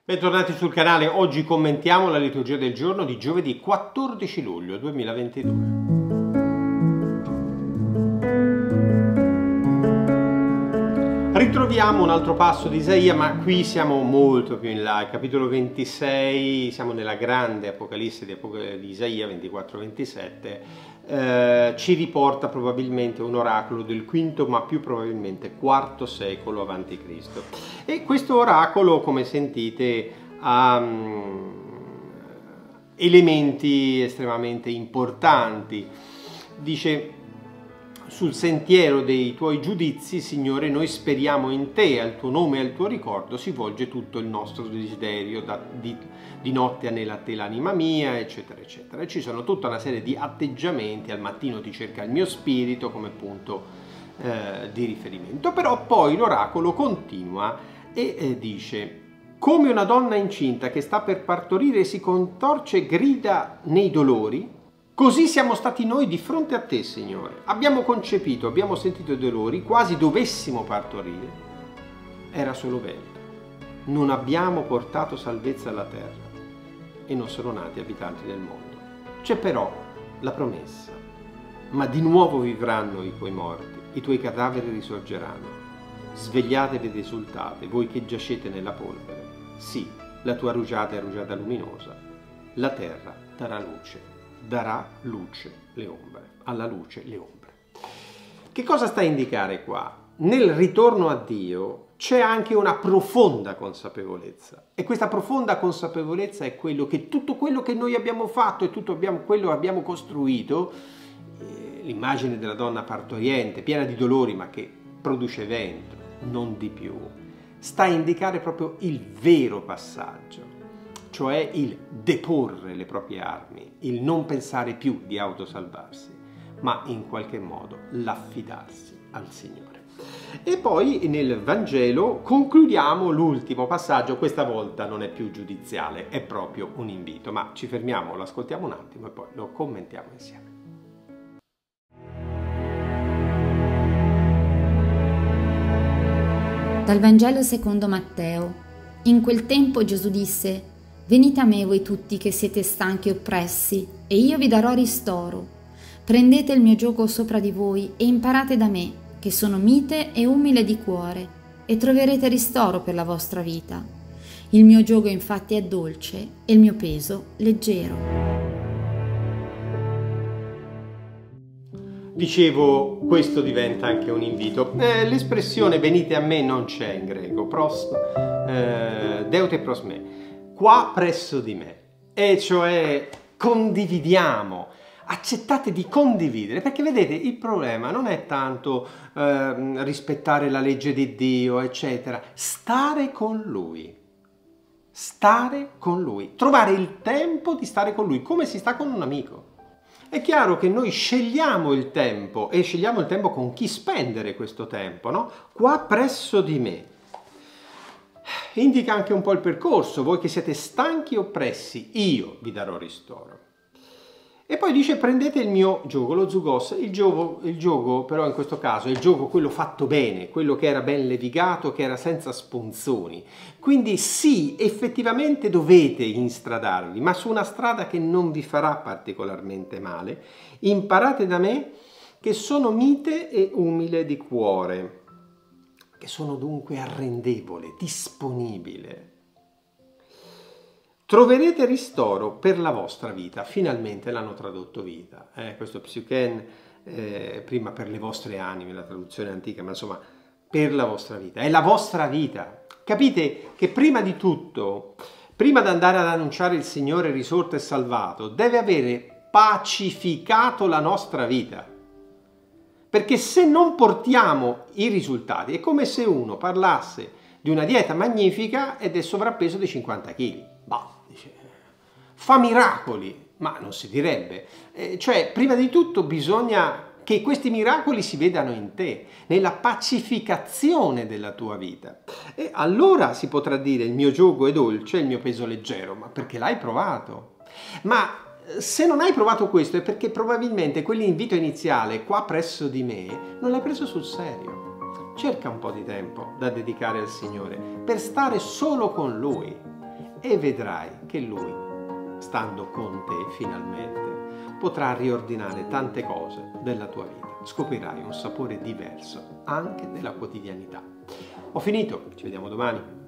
Bentornati sul canale, oggi commentiamo la liturgia del giorno di giovedì 14 luglio 2022. Ritroviamo un altro passo di Isaia, ma qui siamo molto più in là, il capitolo 26, siamo nella grande Apocalisse di Isaia 24-27, ci riporta probabilmente un oracolo del V, ma più probabilmente IV secolo a.C. E questo oracolo, come sentite, ha elementi estremamente importanti. Dice: sul sentiero dei tuoi giudizi, Signore, noi speriamo in te, al tuo nome e al tuo ricordo si volge tutto il nostro desiderio, di notte anela a te l'anima mia, eccetera, eccetera. E ci sono tutta una serie di atteggiamenti, al mattino ti cerca il mio spirito come punto di riferimento. Però poi l'oracolo continua e dice: come una donna incinta che sta per partorire si contorce e grida nei dolori, così siamo stati noi di fronte a te, Signore. Abbiamo concepito, abbiamo sentito i dolori, quasi dovessimo partorire. Era solo vento. Non abbiamo portato salvezza alla terra e non sono nati abitanti del mondo. C'è però la promessa. Ma di nuovo vivranno i tuoi morti, i tuoi cadaveri risorgeranno. Svegliatevi ed esultate, voi che giacete nella polvere. Sì, la tua rugiada è rugiada luminosa. La terra darà luce le ombre, alla luce le ombre. Che cosa sta a indicare qua? Nel ritorno a Dio c'è anche una profonda consapevolezza, e questa profonda consapevolezza è quello che tutto quello che noi abbiamo fatto e tutto quello che abbiamo costruito, l'immagine della donna partoriente, piena di dolori ma che produce vento, non di più, sta a indicare proprio il vero passaggio, cioè il deporre le proprie armi, il non pensare più di autosalvarsi, ma in qualche modo l'affidarsi al Signore. E poi nel Vangelo concludiamo l'ultimo passaggio, questa volta non è più giudiziale, è proprio un invito, ma ci fermiamo, lo ascoltiamo un attimo e poi lo commentiamo insieme. Dal Vangelo secondo Matteo. In quel tempo Gesù disse: venite a me voi tutti che siete stanchi e oppressi, e io vi darò ristoro. Prendete il mio giogo sopra di voi e imparate da me, che sono mite e umile di cuore, e troverete ristoro per la vostra vita. Il mio giogo infatti è dolce e il mio peso leggero. Dicevo, questo diventa anche un invito. L'espressione venite a me non c'è in greco, deute pros me, qua presso di me, e cioè condividiamo, accettate di condividere, perché vedete il problema non è tanto rispettare la legge di Dio, eccetera, stare con Lui, trovare il tempo di stare con Lui, come si sta con un amico. È chiaro che noi scegliamo il tempo, e scegliamo il tempo con chi spendere questo tempo, no? Qua presso di me. Indica anche un po' il percorso, voi che siete stanchi e oppressi, io vi darò ristoro. E poi dice: prendete il mio giogo, lo zugos, il giogo però in questo caso è il giogo quello fatto bene, quello che era ben levigato, che era senza sponzoni. Quindi sì, effettivamente dovete instradarvi, ma su una strada che non vi farà particolarmente male. Imparate da me che sono mite e umile di cuore, che sono dunque arrendevole, disponibile. Troverete ristoro per la vostra vita. Finalmente l'hanno tradotto vita. Questo psychen, prima per le vostre anime, la traduzione antica, ma insomma per la vostra vita. È la vostra vita. Capite che prima di tutto, prima di andare ad annunciare il Signore risorto e salvato, deve avere pacificato la nostra vita. Perché se non portiamo i risultati, è come se uno parlasse di una dieta magnifica ed è sovrappeso di 50 kg. Bah, dice, fa miracoli, ma non si direbbe. Cioè, prima di tutto bisogna che questi miracoli si vedano in te, nella pacificazione della tua vita. E allora si potrà dire: il mio giogo è dolce, il mio peso leggero, ma perché l'hai provato. Ma se non hai provato questo è perché probabilmente quell'invito iniziale, qua presso di me, non l'hai preso sul serio. Cerca un po' di tempo da dedicare al Signore per stare solo con Lui e vedrai che Lui, stando con te finalmente, potrà riordinare tante cose della tua vita. Scoprirai un sapore diverso anche nella quotidianità. Ho finito, ci vediamo domani.